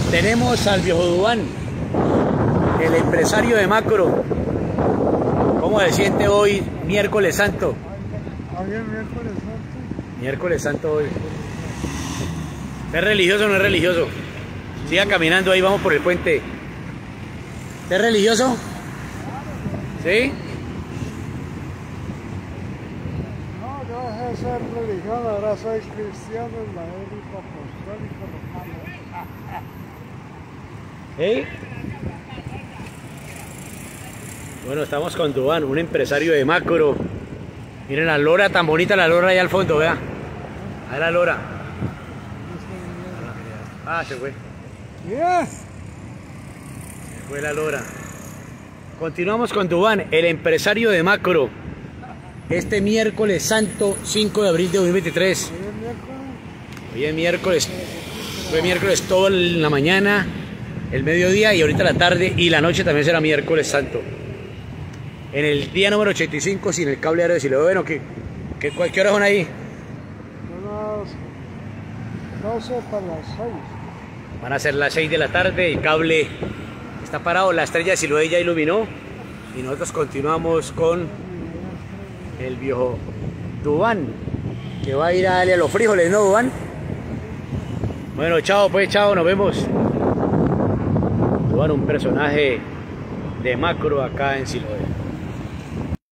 Tenemos al viejo Duván, el empresario de Macro. ¿Cómo se siente hoy, miércoles santo? Ayer miércoles santo. Miércoles santo hoy. ¿Es religioso o no es religioso? Siga caminando, ahí vamos por el puente. ¿Es religioso? ¿Sí? No, yo dejé de ser religión, ahora soy cristiano, evangélico, apostólico, romano. ¿Sí? Bueno, estamos con Duván, un empresario de Macro. Miren la lora, tan bonita la lora allá al fondo, vea. Ahí la lora. Ah, se fue. Yes. Se fue la lora. Continuamos con Duván, el empresario de Macro. Este miércoles santo, 5 de abril de 2023. Hoy es miércoles. Fue miércoles todo en la mañana, el mediodía y ahorita la tarde y la noche también será miércoles santo. En el día número 85 sin el cable aéreo de Siloé. Bueno, ¿qué horas son ahí? Son las 12 para las 6. Van a ser las 6 de la tarde, el cable está parado, la estrella de Siloé ya iluminó y nosotros continuamos con el viejo Duván, que va a ir a darle a los frijoles, ¿no, Duván? Bueno, chao pues, chao, nos vemos. Duván, un personaje de Macro acá en Siloé.